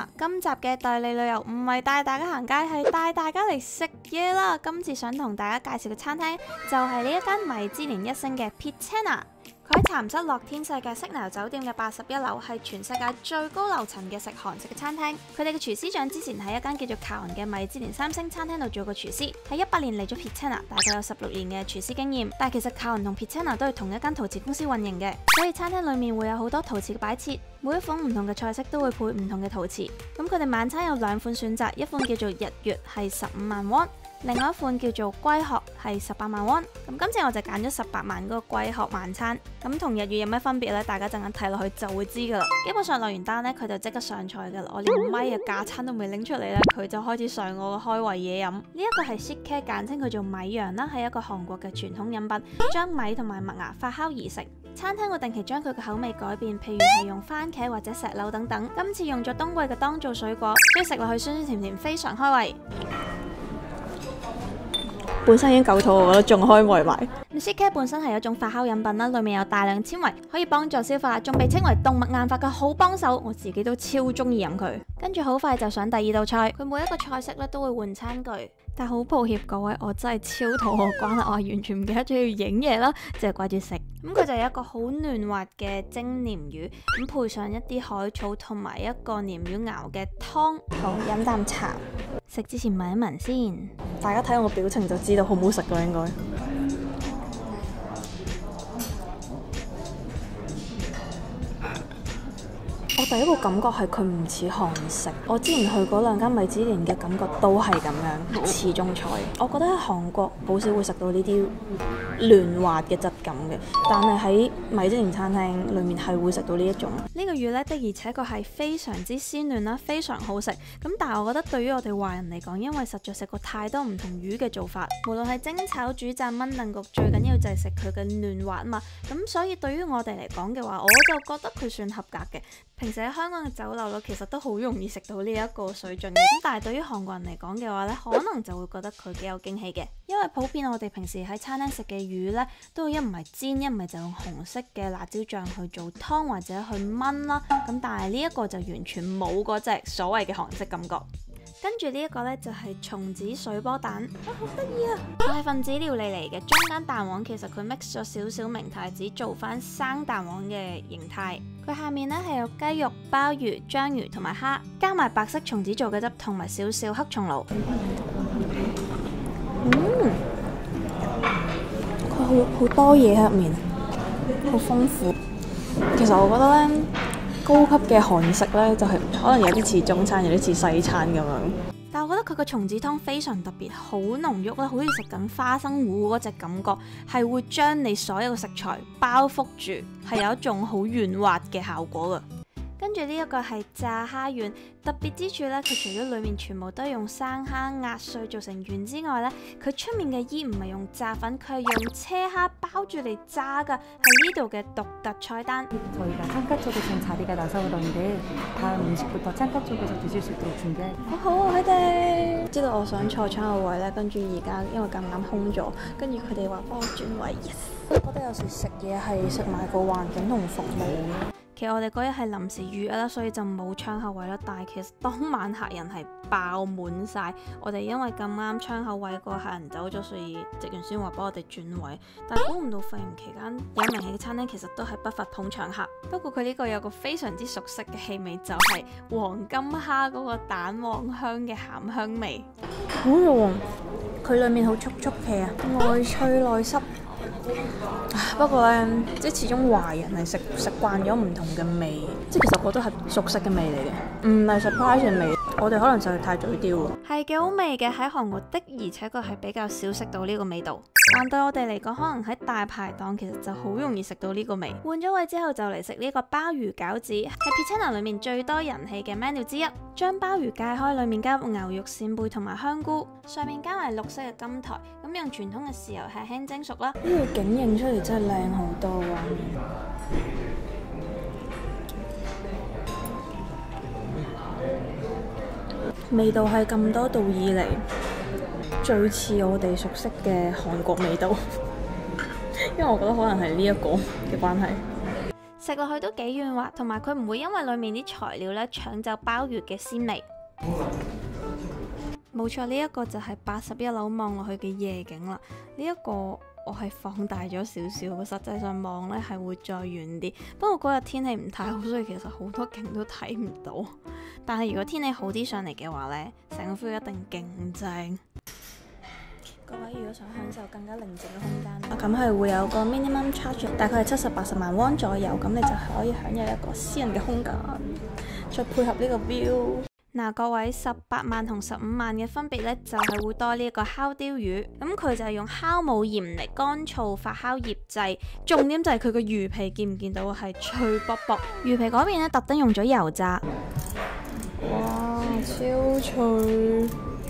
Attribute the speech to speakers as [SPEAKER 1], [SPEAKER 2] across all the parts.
[SPEAKER 1] 啦！今集嘅代理旅遊唔係帶大家行街，係帶大家嚟食嘢啦！今次想同大家介紹嘅餐廳就係呢一間米芝蓮一星嘅 Pizzana。佢喺蠶室樂天世界色牛酒店嘅81樓，係全世界最高樓層嘅食韓食嘅餐廳。佢哋嘅廚師長之前喺一間叫做卡雲嘅米芝蓮3星餐廳度做過廚師，喺18年嚟咗 Pizzana， 大概有16年嘅廚師經驗。但係其實卡雲同 Pizzana 都係同一間陶瓷公司運營嘅，所以餐廳裡面會有好多陶瓷嘅擺設，每一款唔同嘅菜式都會配唔同嘅陶瓷。咁佢哋晚餐有2款選擇，一款叫做日月係15萬won。另外一款叫做龜殼係18萬won，咁今次我就揀咗18萬嗰個龜殼晚餐，咁同日月有咩分別呢？大家陣間睇落去就會知噶啦。基本上落完單呢，佢就即刻上菜噶啦，我連咪嘅架餐都未拎出嚟呢，佢就開始上我嘅開胃嘢飲。呢一個係 Sikhae， 簡稱佢做米羊啦，係一個韓國嘅傳統飲品，將米同埋麥芽發酵而成。餐廳會定期將佢嘅口味改變，譬如係用番茄或者石榴等等。今次用咗冬季嘅當造水果，所以食落去酸酸甜甜，非常開胃。本身已經夠肚，我覺得仲開胃埋。Sikhae 本身係一種發酵飲品啦，裡面有大量纖維，可以幫助消化，仲被稱為動脈硬化嘅好幫手。我自己都超中意飲佢。跟住好快就上第2道菜，佢每一個菜式咧都會換餐具，但好抱歉各位，我真係超肚餓關啦，我係完全唔記得咗要影嘢啦，淨係掛住食。咁佢就有一個好嫩滑嘅蒸鯰魚，咁配上一啲海草同埋一個鯰魚熬嘅湯。好，飲啖茶。食之前聞一聞先，大家睇我個表情就知道好唔好食㗎應該。我第一個感覺係佢唔似韓食，我之前去嗰2間米芝蓮嘅感覺都係咁樣似中菜。我覺得喺韓國好少會食到呢啲嫩滑嘅質感嘅，但係喺米芝蓮餐廳裏面係會食到呢一種。呢個魚呢，的而且確係非常之鮮嫩啦，非常好食。咁但係我覺得對於我哋華人嚟講，因為實在食過太多唔同魚嘅做法，無論係蒸炒煮炸炆燉焗，最緊要就係食佢嘅嫩滑啊嘛。咁所以對於我哋嚟講嘅話，我就覺得佢算合格嘅。平時喺香港嘅酒樓咯，其實都好容易食到呢一個水準嘅。咁但係對於韓國人嚟講嘅話呢，可能就會覺得佢幾有驚喜嘅，因為普遍我哋平時喺餐廳食嘅魚呢，都一唔係煎，一唔係就用紅色嘅辣椒醬去做湯或者去炆啦。咁但係呢一個就完全冇嗰隻所謂嘅韓式感覺。跟住呢一個呢，就係松子水波蛋，好得意啊！佢係分子料理嚟嘅，中間蛋黃其實佢 mix 咗少少明太子做翻生蛋黃嘅形態。佢下面呢係有雞肉、鮑魚、章魚同埋蝦，加埋白色松子做嘅汁同埋少少黑松露。佢好多嘢喺入面，好豐富。其實我覺得呢，高級嘅韓食呢，就係可能有啲似中餐，有啲似西餐咁樣。但係我覺得佢個松子湯非常特別，好濃郁啦，好似食緊花生糊嗰隻感覺，係會將你所有嘅食材包覆住，係有一種好軟滑嘅效果㗎。跟住呢一個係炸蝦丸，特別之處呢，佢除咗裡面全部都係用生蝦壓碎做成丸之外呢，佢出面嘅衣唔係用炸粉，佢係用車蝦包住嚟炸㗎，係呢度嘅獨特菜單。
[SPEAKER 2] 저희가 창가 쪽에 지금 자리가 나서 그런데 다음 음식부터 창가 쪽에서 드실 수 있도록 준비해.
[SPEAKER 1] 好好啊，佢哋知道我想坐窗後位呢，跟住而家因為咁啱空咗，跟住佢哋話幫我轉位。Yes， 我覺得有時食嘢係食埋個環境同服務嘅。其實我哋嗰日係臨時預約啦，所以就冇窗口位啦。但係其實當晚客人係爆滿晒，我哋因為咁啱窗口位個客人走咗，所以職員先話幫我哋轉位。但係估唔到肺炎期間有名氣嘅餐廳其實都係不乏捧場客。不過佢呢個有個非常之熟悉嘅氣味，就係黃金蝦嗰個蛋黃香嘅鹹香味。好喎，佢裡面好脆脆皮啊，外脆內濕。不過呢，即係始終華人係食慣咗唔同嘅味，即係其實我都係熟悉嘅味嚟嘅，唔係 surprise 嘅味。我哋可能就係太嘴刁。係幾好味嘅，喺韓國的而且確係比較少食到呢個味道。但對我哋嚟講，可能喺大排檔其實就好容易食到呢個味。換咗位之後就嚟食呢個鮑魚餃子，係 Pizzana 裏面最多人氣嘅 menu 之一。將鮑魚解開，裡面加入牛肉扇貝同埋香菇，上面加埋綠色嘅金台，咁用傳統嘅豉油輕輕蒸熟啦。呢個景影出嚟真係靚好多畫面。味道係咁多道以嚟最似我哋熟悉嘅韓國味道，因為我覺得可能係呢一個嘅關係。 食落去都幾軟滑，同埋佢唔會因為裡面啲材料咧搶走鮑魚嘅鮮味。冇錯，呢一個就係81樓望落去嘅夜景啦。呢一個我係放大咗少少，實際上望呢係會再遠啲。不過嗰日天氣唔太好，所以其實好多景都睇唔到。但係如果天氣好啲上嚟嘅話呢，成個 feel 一定勁正。各位如果想享受更加寧靜嘅空間，咁係會有個 minimum charge， 大概係70-80萬won左右，咁你就可以享有一個私人嘅空間，再配合呢個 view。嗱，各位18萬同15萬嘅分別呢，就係會多呢一個烤鯛魚，咁佢就係用酵母鹽嚟乾燥發酵醃製，重點就係佢個魚皮見唔見到係脆卜卜，魚皮嗰邊呢，特登用咗油炸，哇，超脆！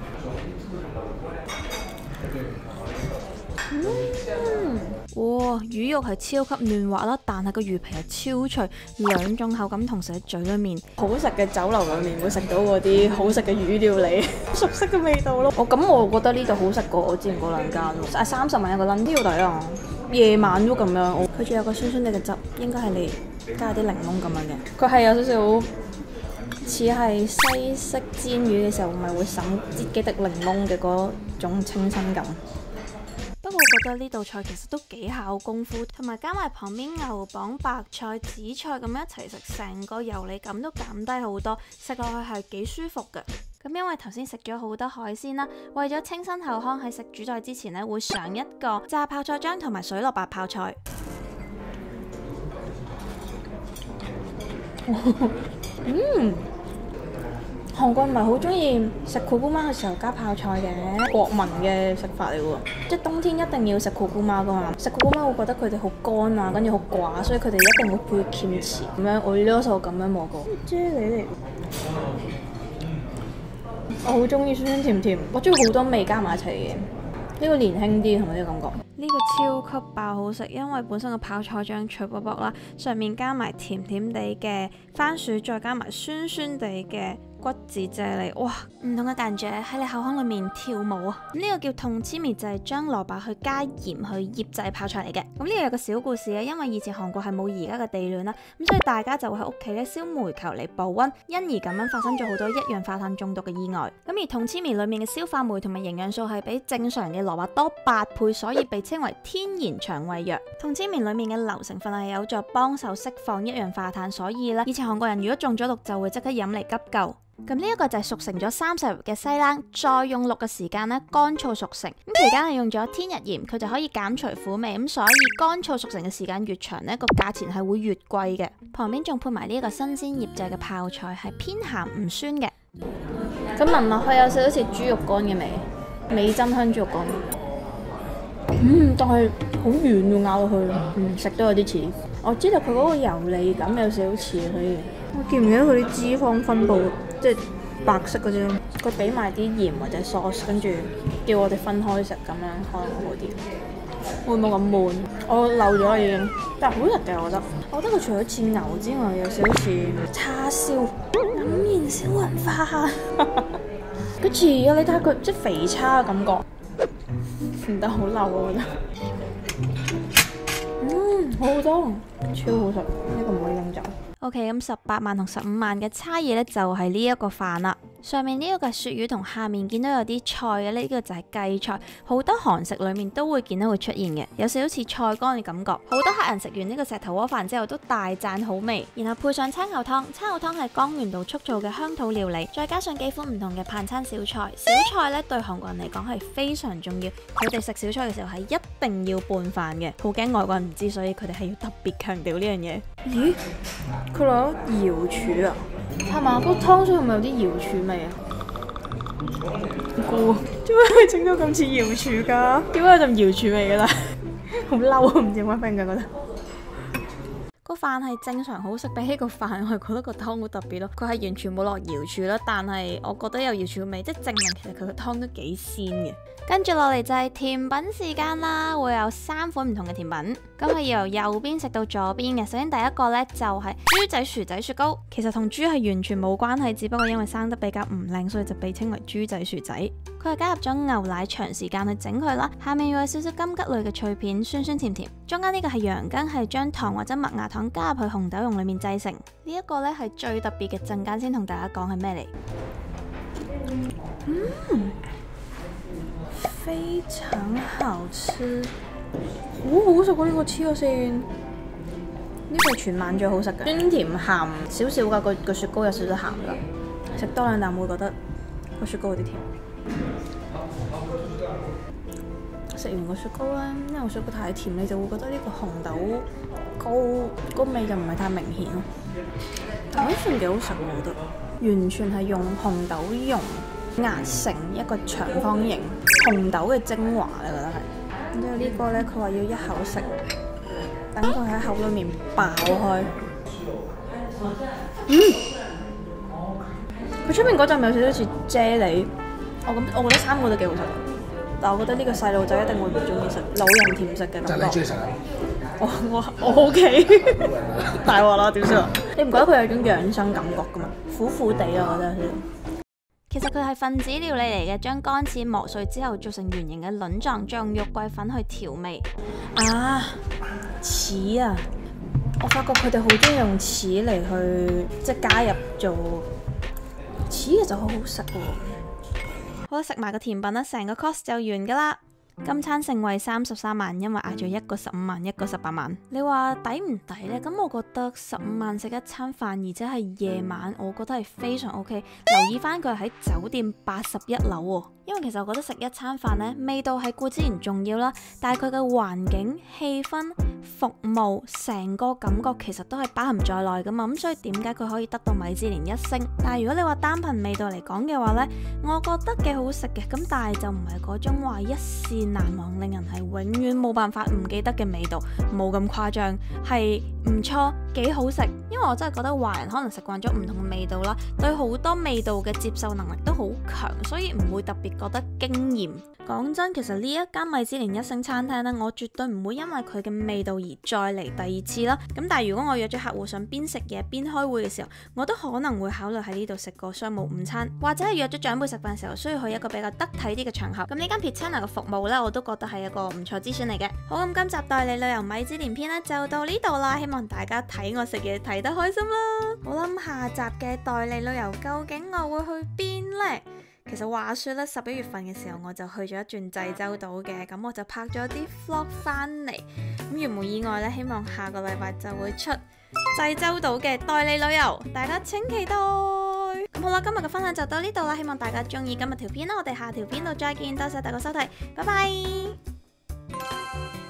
[SPEAKER 1] 哇，魚肉係超級嫩滑啦，但係個魚皮係超脆，兩種口感同時喺嘴裏面。好食嘅酒樓裏面會食到嗰啲好食嘅魚料理，熟悉嘅味道咯。我覺得呢度好食過我之前嗰兩間咯。30萬一個撚都要抵啊！夜晚都咁樣，佢仲有個酸酸哋嘅汁，應該係你加啲檸檬咁樣嘅。佢係有少少似係西式煎魚嘅時候，咪會滲啲幾滴檸檬嘅嗰種清新感。不過我覺得呢道菜其實都幾考功夫，同埋加埋旁邊牛蒡、白菜、紫菜咁樣一齊食，成個油膩感都減低好多，食落去係幾舒服嘅。咁因為頭先食咗好多海鮮啦，為咗清新口腔，喺食主菜之前呢，會上一個炸泡菜醬同埋水蘿蔔泡菜。韓國唔係好中意食苦菇媽嘅時候加泡菜嘅，國民嘅食法嚟喎。即係冬天一定要食苦菇媽噶嘛，食苦菇媽會覺得佢哋好乾啊，跟住好寡，所以佢哋一定會配 kimchi 咁樣。我呢個就咁樣摸過。啫喱嚟，我好中意酸酸甜甜，我中意好多味加埋一齊嘅。呢個年輕啲同埋呢個感覺。呢個超級爆好食，因為本身個泡菜醬脆卜卜啦，上面加埋甜甜地嘅番薯，再加埋酸酸地嘅骨子啫喱，哇！唔同嘅感覺喺你口腔裏面跳舞啊！呢個叫同之味，就係將蘿蔔去加鹽去醃製泡菜嚟嘅。咁呢個有個小故事咧，因為以前韓國係冇而家嘅地暖啦，咁所以大家就會喺屋企咧燒煤球嚟保溫，因而咁樣發生咗好多一氧化碳中毒嘅意外。咁而同之味裏面嘅消化酶同埋營養素係比正常嘅蘿蔔多8倍，所以被稱為天然腸胃藥。同之味裏面嘅硫成分係有助幫手釋放一氧化碳，所以咧以前韓國人如果中咗毒就會即刻飲嚟急救。咁呢一個就係熟成咗30日嘅西冷，再用6嘅時間咧乾燥熟成。咁期間係用咗天日鹽，佢就可以減除苦味。咁所以乾燥熟成嘅時間越長呢，個價錢係會越貴嘅。旁邊仲配埋呢一個新鮮醃製嘅泡菜，係偏鹹唔酸嘅。咁聞落去有少少似豬肉乾嘅味，美珍香豬肉乾。但係好軟喎，咬落去，食都有啲似。我知道佢嗰個油膩感有少少似，所以我記唔記得佢啲脂肪分佈即係白色嗰啲。佢俾埋啲鹽或者 sauce， 跟住叫我哋分開食，咁樣可能好啲，會冇咁悶。我漏咗啦已經，但係好食嘅我覺得。我覺得佢除咗似牛之外，有少少似叉燒、黯然銷魂花。佢似啊！你睇下佢即係肥叉嘅感覺。唔得，好漏啊！我覺得，好好多，超好食，呢個唔可以飲酒。OK， 咁18萬同15萬嘅差異呢，就係呢一個飯啦。上面呢一個係鱈魚，同下面見到有啲菜嘅呢個就係雞菜，好多韓食裏面都會見到會出現嘅，有少少似菜乾嘅感覺。好多客人食完呢個石頭鍋飯之後都大讚好味，然後配上餐後湯，餐後湯係江原道速做嘅鄉土料理，再加上幾款唔同嘅盼餐小菜。小菜呢對韓國人嚟講係非常重要，佢哋食小菜嘅時候係一定要拌飯嘅，好驚外國人唔知，所以佢哋係要特別強調呢樣嘢。咦？佢攞瑤柱啊？係嘛？個湯水係咪有啲瑤柱味啊？估點解佢整到咁似瑤柱噶？點解有陣瑤柱味噶啦？好嬲啊！唔知點解忽然間覺得個飯係正常好食，比起個飯我係覺得個湯好特別咯。佢係完全冇落瑤柱啦，但係我覺得有瑤柱味，即係證明其實佢個湯都幾鮮嘅。跟住落嚟就係甜品時間啦，會有3款唔同嘅甜品，咁係由右邊食到左邊嘅。首先第一個呢，就係豬仔薯仔雪糕，其實同豬係完全冇關係，只不過因為生得比較唔靚，所以就被稱為豬仔薯仔。佢佢係加入咗牛奶長時間去整佢啦，下面要有少少金桔類嘅脆片，酸酸甜甜。中間呢個係羊羹，係將糖或者麥芽糖加入去紅豆蓉裏面製成。呢一個呢係最特別嘅，陣間先同大家講係咩嚟。非常好吃，好好食喎！呢個黐咗線，呢個係全晚最好食嘅，酸甜鹹少少㗎，個雪糕有少少鹹㗎，食多兩啖會覺得個雪糕有啲甜。食完個雪糕咧，因為個雪糕太甜，你就會覺得呢個紅豆糕個味就唔係太明顯咯，但都算幾好食我覺得，完全係用紅豆蓉壓成一個長方形紅豆嘅精華，你覺得係？然之後呢個咧，佢話要一口食，等佢喺口裏面爆開。佢出面嗰陣有少少似啫喱，我覺得三個都幾好食，但我覺得呢個細路仔一定會唔中意食，老人甜食嘅感覺。我 OK， 大鑊啦點算啊？你唔覺得佢有種養生感覺噶嘛？苦苦地啊，我覺得有少少。其實佢係分子料理嚟嘅，將乾柿磨碎之後做成圓形嘅卵狀，再用肉桂粉去調味。柿啊！我發覺佢哋好中意用柿嚟去即係加入做柿，其實好好食喎。好啦，食埋個甜品啦，成個 course 就完噶啦。今餐盛惠33萬，因為嗌咗一個15萬，一個18萬。你話抵唔抵呢？咁我覺得15萬食一餐飯，而且係夜晚，我覺得係非常 OK。留意翻佢喺酒店81樓喎，因為其實我覺得食一餐飯呢，味道係固然重要啦，但係佢嘅環境、氣氛、服務，成個感覺其實都係包含在內噶嘛。咁所以點解佢可以得到米芝蓮1星？但係如果你話單憑味道嚟講嘅話呢，我覺得幾好食嘅。咁但係就唔係嗰種話一試難忘，令人係永遠冇辦法唔記得嘅味道，冇咁誇張，係唔錯，幾好食。因為我真係覺得華人可能食慣咗唔同嘅味道啦，對好多味道嘅接受能力都好強，所以唔會特別覺得驚豔。講真，其實呢一間米芝蓮1星餐廳呢，我絕對唔會因為佢嘅味道而再嚟第二次啦。咁但係如果我約咗客戶想邊食嘢邊開會嘅時候，我都可能會考慮喺呢度食個商務午餐，或者係約咗長輩食飯嘅時候需要去一個比較得體啲嘅場合。咁呢間 Pitana 嘅服務呢，我都覺得係一個唔錯之選嚟嘅。好，咁今集代理旅遊米芝蓮篇呢就到呢度啦，希望大家睇我食嘢睇得開心啦。好啦，下集嘅代理旅遊究竟我會去邊呢？其實話說咧，11月份嘅時候我就去咗一轉濟州島嘅，咁我就拍咗啲 vlog 翻嚟，咁如無意外咧，希望下個禮拜就會出濟州島嘅代理旅遊，大家請期待。咁好啦，今日嘅分享就到呢度啦，希望大家中意今日條片啦，我哋下條片度再見，多謝大家收睇，拜拜。